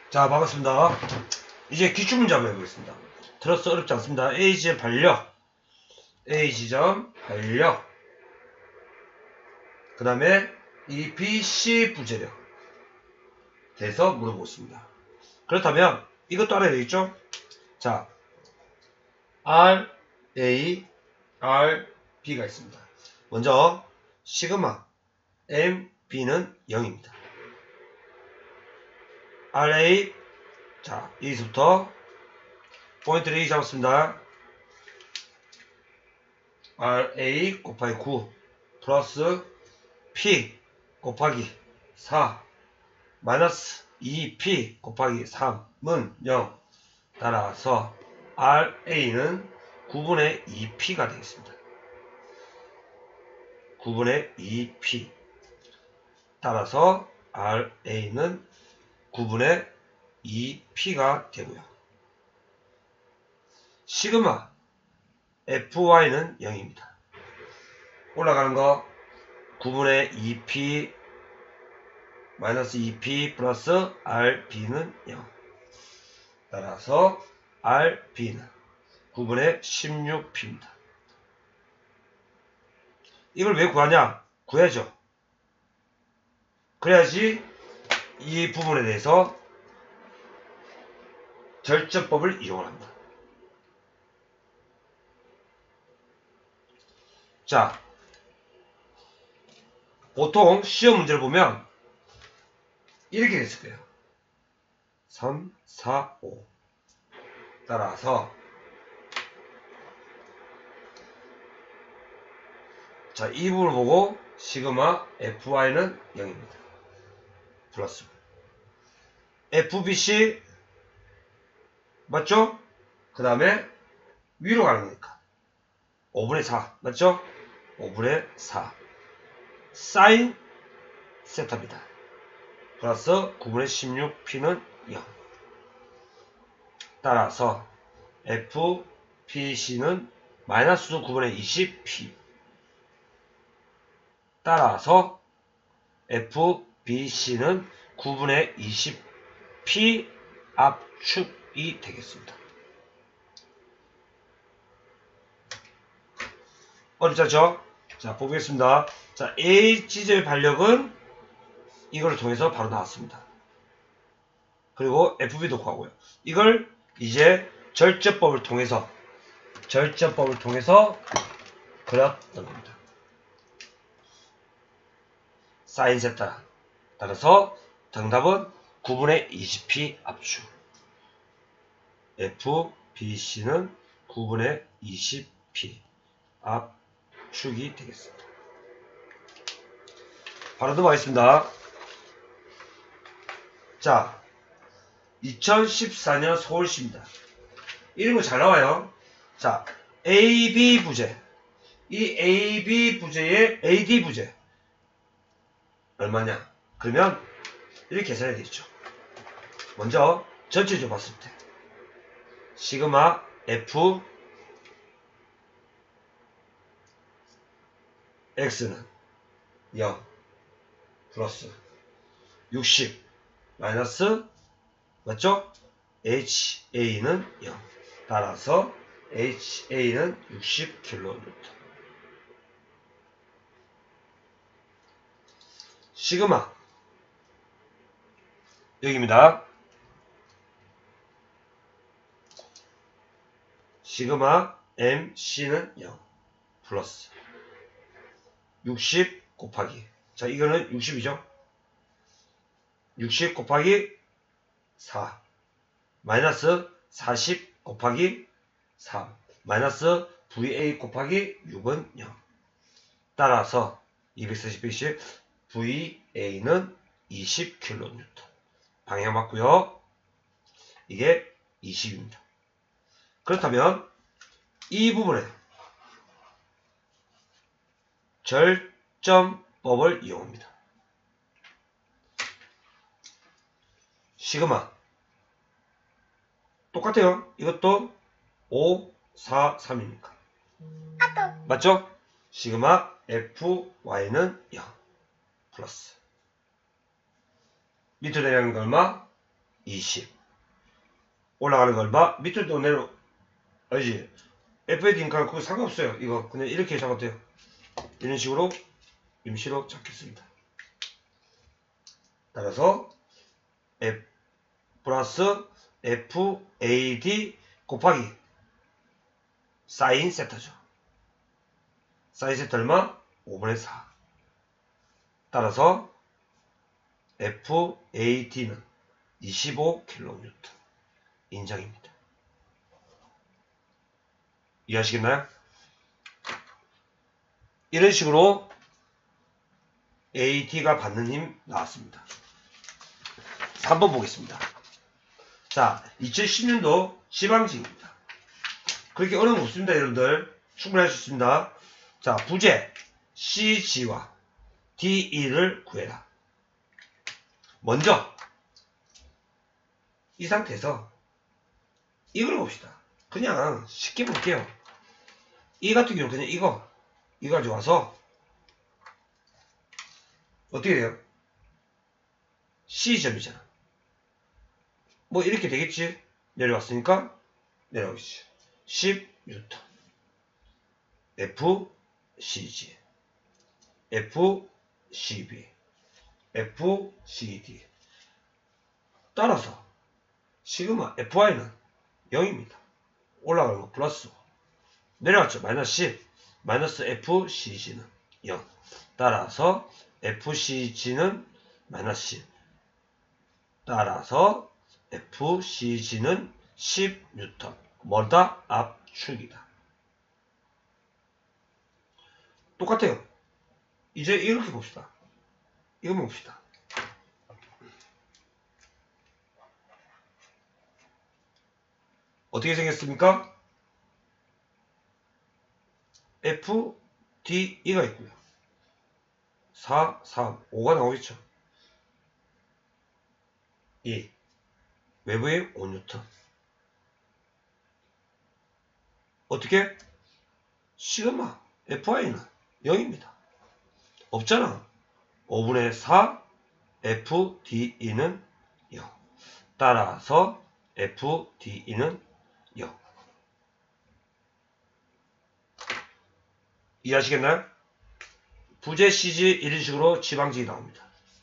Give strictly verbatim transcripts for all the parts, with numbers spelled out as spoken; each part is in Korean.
자, 반갑습니다. 이제 기출문제 한번 해보겠습니다. 들어서 어렵지 않습니다. A 지점 반력, A 지점 반력, 그 다음에 이 B, C 부재력 대해서 물어보겠습니다. 그렇다면 이것도 알아야 되겠죠? 자, R, A, R, B가 있습니다. 먼저 시그마 M, B는 영입니다. 알에이, 자, 여기서부터 포인트를 A 잡았습니다. 알에이 곱하기 구 플러스 P 곱하기 사 마이너스 이 피 곱하기 삼은 영. 따라서 알에이는 구분의 이 피가 되겠습니다. 구분의 이 피. 따라서 알에이는 구분의 이 피가 되고요. 시그마 에프와이는 영입니다. 올라가는 거 구분의 이 피 마이너스 이 피 플러스 알비는 영. 따라서 알비는 구분의 십육 피입니다. 이걸 왜 구하냐? 구해야죠. 그래야지 이 부분에 대해서 절제법을 이용을 합니다. 자, 보통 시험 문제를 보면 이렇게 됐을 거예요. 삼, 사, 오. 따라서 자, 이 부분을 보고 시그마 에프와이는 영입니다. 플러스 에프비씨 맞죠? 그 다음에 위로 가는 거니까 오분의 사 맞죠? 오분의 사 사인 세타입니다. 플러스 구분의 십육 피는 영. 따라서 에프피씨는 마이너스 구분의 이십 피. 따라서 에프비씨는 구분의 이십 피 압축이 되겠습니다. 어렵지 않죠? 자, 보겠습니다. 자, A 지점의 반력은 이걸 통해서 바로 나왔습니다. 그리고 에프비도 구하고요. 이걸 이제 절제법을 통해서 절제법을 통해서 그렸던 겁니다. 사인 세타. 따라서 정답은 구분의 이십 피 압축. 에프비씨는 구분의 이십 피 압축이 되겠습니다. 바로 넘어가겠습니다. 자, 이천십사 년 서울시입니다. 이런 거 잘 나와요. 자, 에이비 부재. 이 에이비 부재의 에이디 부재. 얼마냐? 그러면 이렇게 계산해야 되겠죠. 먼저 전체적으로 봤을 때 시그마 F X는 영 플러스 육십 마이너스 맞죠? 에이치에이는 영. 따라서 에이치에이는 육십 킬로니우턴. 시그마 여기입니다. 시그마 엠씨는 영 플러스 육십 곱하기 자 이거는 육십이죠. 육십 곱하기 사 마이너스 사십 곱하기 삼 마이너스 브이에이 곱하기 육은 영. 따라서 이백사십 비씨 브이에이는 이십 킬로니우턴. 방향 맞고요. 이게 이십입니다. 그렇다면 이 부분에 절점법을 이용합니다. 시그마 똑같아요. 이것도 오, 사, 삼이니까 맞죠? 시그마 에프와이는 영 플러스 밑으로 내려가는 거 얼마? 이십. 올라가는 거 얼마? 밑으로 내려, 알지? 에프에이디니까 그거 상관없어요. 이거 그냥 이렇게 잡아도 돼요. 이런 식으로 임시로 잡겠습니다. 따라서 F 플러스 에프에이디 곱하기 사인 세타죠. 사인 세타 얼마? 오분의 사. 따라서 에프에이디는 이십오 킬로뉴턴 인정입니다. 이해하시겠나요? 이런 식으로 에이티가 받는 힘 나왔습니다. 삼 번 보겠습니다. 자, 이천십 년도 지방직입니다. 그렇게 어려움 없습니다, 여러분들. 충분히 할 수 있습니다. 자, 부재 씨지와 디이를 구해라. 먼저 이 상태에서 이걸 봅시다. 그냥 쉽게 볼게요. 이 같은 경우 그냥 이거 이거 가지고 와서 어떻게 돼요? C점이잖아. 뭐 이렇게 되겠지? 내려왔으니까 내려오겠지. 십 뉴턴 에프씨지 에프씨비 에프씨디. 따라서 시그마 에프아이는 영입니다. 올라가는 거 플러스 내려왔죠. 마이너스 십. 마이너스 에프씨지는 영. 따라서 에프씨지는 마이너스 십. 따라서 에프씨지는 십 뉴턴. 뭐다? 압축이다. 똑같아요. 이제 이렇게 봅시다. 이거 봅시다. 어떻게 생겼습니까? F, D, E가 있고요. 사, 삼, 오가 나오겠죠. 이. 외부의 오 뉴턴. 어떻게? 시그마 에프아이는 영입니다. 없잖아. 오분의 사 에프디이는 영. 따라서 에프디이는 영. 이해하시겠나요? 부재 씨지 이런 식으로 지방직이 나옵니다.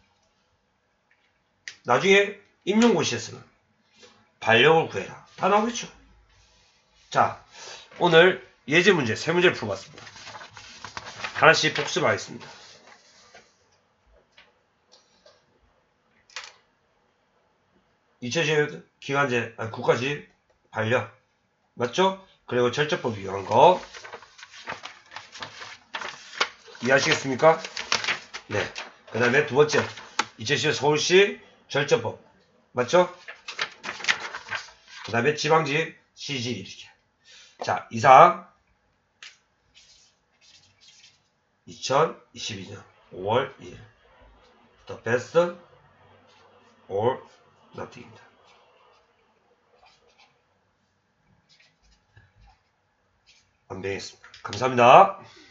나중에 임용고시에서는 발력을 구해라. 다 나오겠죠. 자, 오늘 예제 문제 세 문제를 풀어봤습니다. 하나씩 복습하겠습니다. 이천십 년 기간제, 아니, 국가직 발력. 맞죠? 그리고 절제법 이용한 거. 이해하시겠습니까? 네. 그 다음에 두 번째. 이천십 년 서울시 절제법. 맞죠? 그 다음에 지방직 씨지 이렇게. 자, 이상 이천이십이 년 오월 일 일 The best or nothing입니다. 안배겠습니다. 감사합니다.